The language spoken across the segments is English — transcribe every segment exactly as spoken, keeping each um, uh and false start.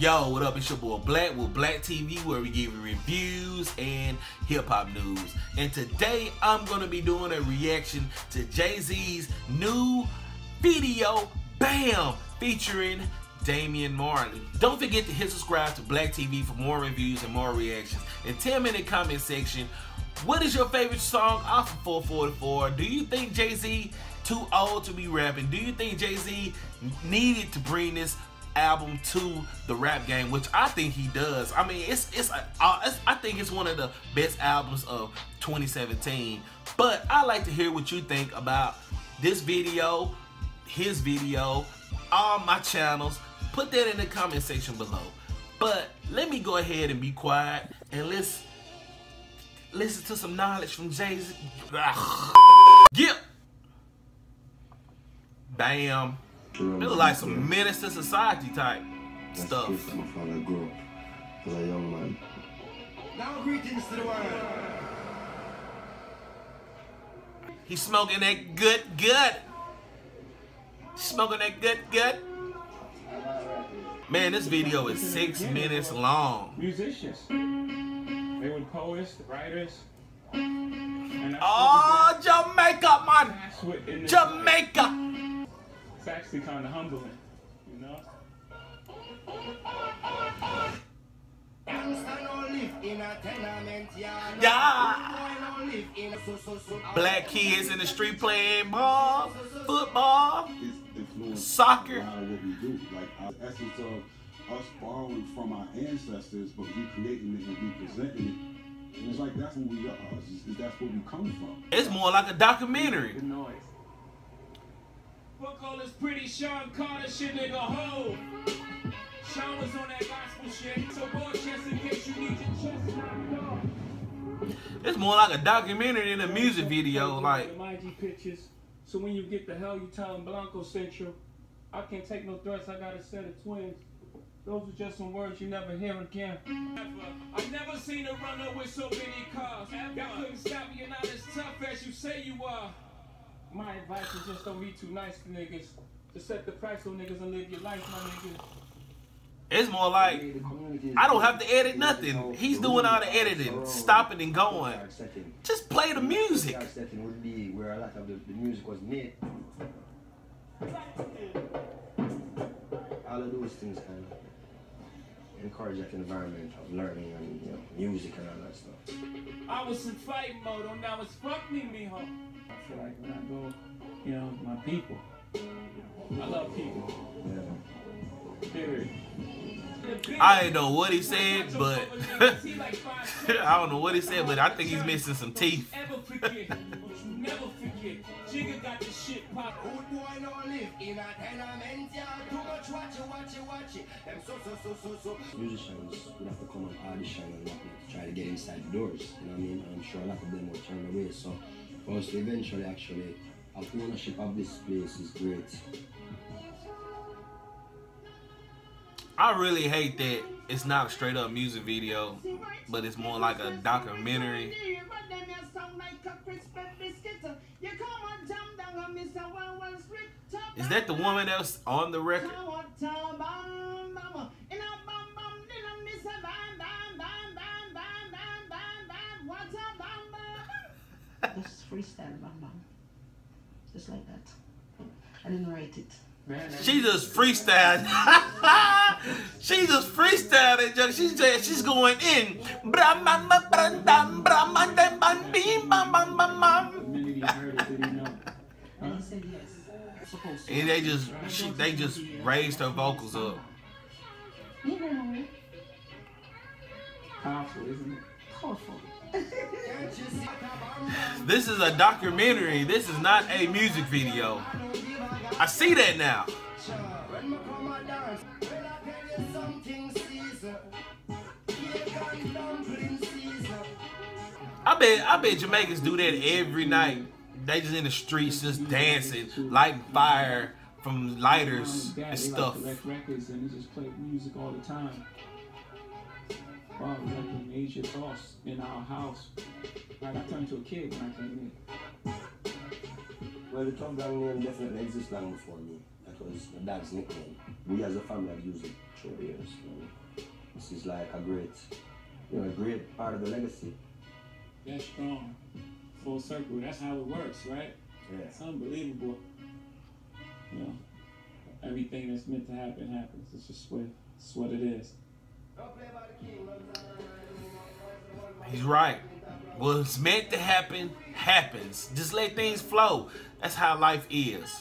Yo, what up? It's your boy Black with Black T V, where we give you reviews and hip-hop news. And today, I'm going to be doing a reaction to Jay-Z's new video, BAM, featuring Damian Marley. Don't forget to hit subscribe to Black T V for more reviews and more reactions. And tell me in the comment section, what is your favorite song off of four forty-four? Do you think Jay-Z too old to be rapping? Do you think Jay-Z needed to bring this album to the rap game, which I think he does? I mean, it's it's, a, it's I think it's one of the best albums of twenty seventeen. But I like to hear what you think about this video, his video, all my channels. Put that in the comment section below. But let me go ahead and be quiet and let's listen to some knowledge from Jay-Z. Yep. Bam. It look like some menace to society type That's stuff. My father grew up as a young man. Now greetings to the world. He's smoking that good good. Smoking that good good. Man, this video is six minutes long. Musicians. They were poets, writers. And Oh, Jamaica, man. Jamaica. It's actually kind of humbling, you know? Yeah. Black kids in the street playing ball, football, soccer. What we do, like the essence of us borrowing from our ancestors, but recreating it and representing it. And it's like that's what we are. It's, that's where we come from. It's more like a documentary. The noise. Fuck all this pretty Sean Carter shit, nigga, ho. Sean was on that gospel shit. So boy, chest in case you need your chest knocked off. It's more like a documentary than a music video. Like, M I G pictures. So when you get the hell, you tell them Blanco Central. I can't take no threats. I got a set of twins. Those are just some words you never hear again. I've never seen a runner with so many cars. Y'all couldn't stop me. You're not as tough as you say you are. My advice is just don't be too nice to niggas. Just set the price on niggas and live your life, my niggas. it's more like I don't have to edit nothing. He's doing all the editing, stopping and going. Just play the music. The setting would be where a lot of the, the music was made. All of those things kind of encourage that environment of learning and, you know, music and all that stuff. I was in fight mode, and now it's fuck me, mijo. I feel like when I go, you know, my people. I love people. Yeah. Period. I didn't know what he said, but I don't know what he said, but I think he's missing some teeth. Ever forget, but you never forget. Jigga got the shit pop. Old boy no live in a tenement yard. Too much watch it, watch it, watch it. Them so so so so so. Musicians would have to come and audition and whatnot to try to get inside the doors. You know what I mean? I'm sure a lot of them will turn away. So for us to eventually actually have ownership of this place is great. I really hate that it's not a straight up music video, but it's more like a documentary. Is that the woman that's on the record? This is freestyle, bam bam. Just like that. I didn't write it. She just freestyled. She just freestyled it. She's just, she's going in. And he said yes. Supposed to. And they just she, they just raised her vocals up. You know, Powerful, isn't it? powerful. This is a documentary. This is not a music video. I see that now. I bet I bet Jamaicans do that every night. They just in the streets just dancing, lighting fire from lighters and stuff. Like records and he just played music all the time. Wow, it was like a major boss in our house. Like I turned to a kid when I came in. Well, the Tom Gang name definitely exists long before me. That was my dad's nickname. We as a family have used it through the years. You know? This is like a great, you know, a great part of the legacy. That's strong. Full circle. That's how it works, right? Yeah. It's unbelievable. You know, everything that's meant to happen happens. It's just what, it's what it is. He's right. What's meant to happen, happens. Just let things flow. That's how life is.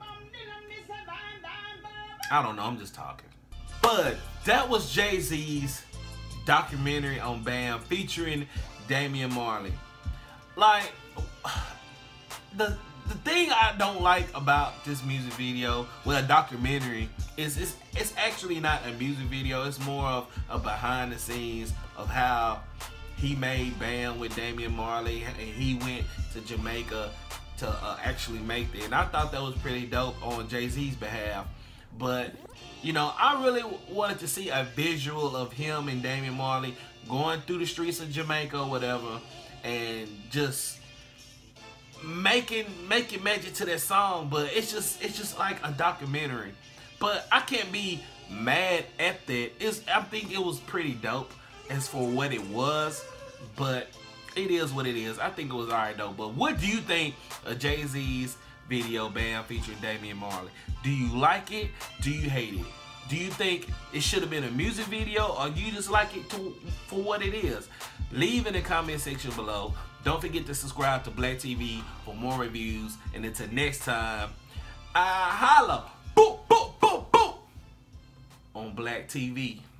I don't know, I'm just talking. But that was Jay-Z's documentary on Bam featuring Damian Marley. Like, the the thing I don't like about this music video, well, a documentary, is it's, it's actually not a music video. It's more of a behind the scenes of how he made Bam with Damian Marley, and he went to Jamaica to uh, actually make it. And I thought that was pretty dope on Jay-Z's behalf. But, you know, I really wanted to see a visual of him and Damian Marley going through the streets of Jamaica or whatever, and just making making magic to that song. But it's just it's just like a documentary. But I can't be mad at that. It's, I think it was pretty dope as for what it was, but it is what it is. I think it was alright though. But what do you think of Jay-Z's video, Bam, featuring Damian Marley? Do you like it? Do you hate it? Do you think it should have been a music video, or do you just like it to, for what it is? Leave in the comment section below. Don't forget to subscribe to Black T V for more reviews. And until next time, I holla, boop, boop, boop, boop, on Black T V.